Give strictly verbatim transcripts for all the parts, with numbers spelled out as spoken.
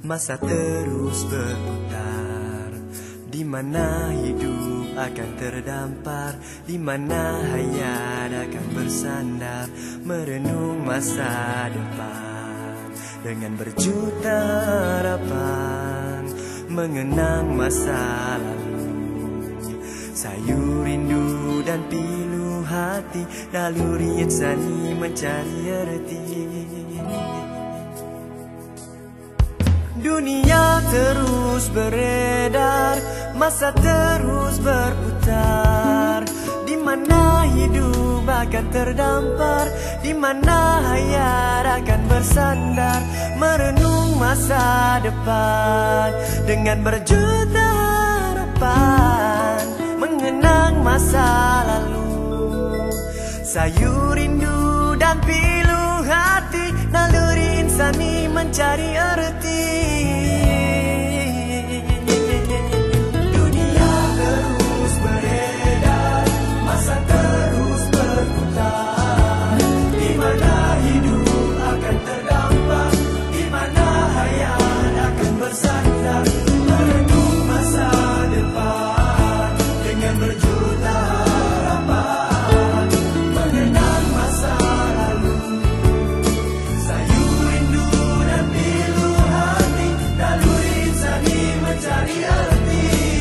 Masa terus berputar, di mana hidup akan terdampar, di mana hayat akan bersandar, merenung masa depan dengan berjuta harapan, mengenang masa lalu. Sayu rindu dan pilu hati, naluri insani mencari erti. Dunia terus beredar, masa terus berputar, di mana hidup akan terdampar, di mana hayat akan bersandar, merenung masa depan dengan berjuta harapan, mengenang masa lalu. Sayu rindu dan pilu hati, naluri insani mencari erti. Dunia terus beredar, masa terus berputar, di mana hidup akan terdampar, di mana hayat akan bersandar, merenung masa depan dengan berjuta harapan, mengenang masa lalu. Sayu rindu dan pilu hati, naluri insani mencari arti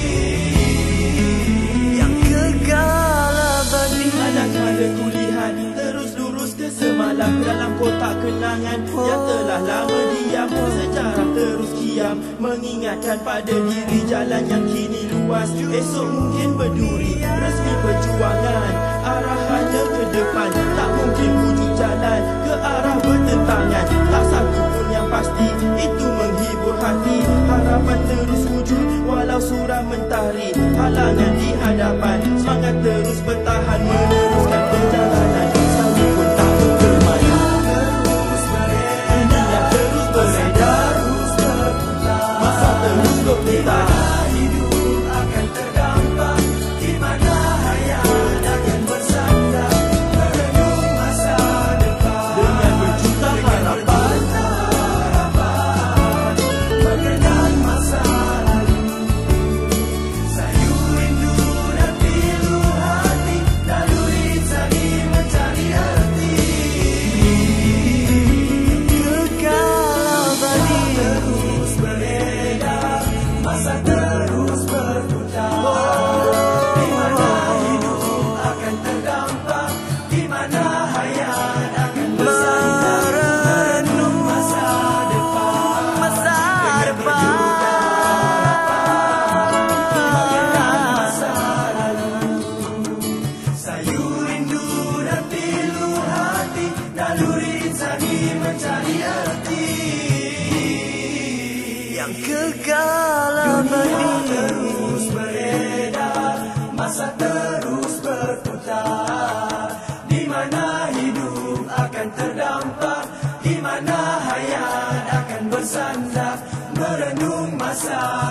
yang kekal abadi. Kadang-kadang kulihat terus lurus ke semalam dalam kotak kenangan yang telah lama diam. Sejarah terus kiam, mengingatkan pada diri jalan yang kini luas. Esok mungkin berduri, resmi perjuangan arahannya ke depan. Tak mungkin wujud jalan ke arah bertentangan. Tak satu pun yang pasti, itu menghibur hati. Harapan terus wujud walau suram mentari. Halangan di hadapan, semangat terus bertahan, meneruskan perjalanan. Sayu pun tak bermana. Dunia terus beredar, masa terus berputar, Hidup akan terdampar, di mana hayat akan bersandar, merenung masa depan dengan berjuta harapan. mengenang masa lalu. Sayu rindu dan pilu hati, naluri insani mencari arti. Kekal abadi terus beredar, masa terus berputar, di mana hidup akan terdampar, di mana hayat akan bersandar, merenung masa depan, masa depan, mengenang masa lalu. Sayu rindu dan pilu hati, naluri insani mencari arti yang kekal abadi. Terus beredar, masa terus berputar, di mana hidup akan terdampar, di mana hayat akan bersandar, merenung masa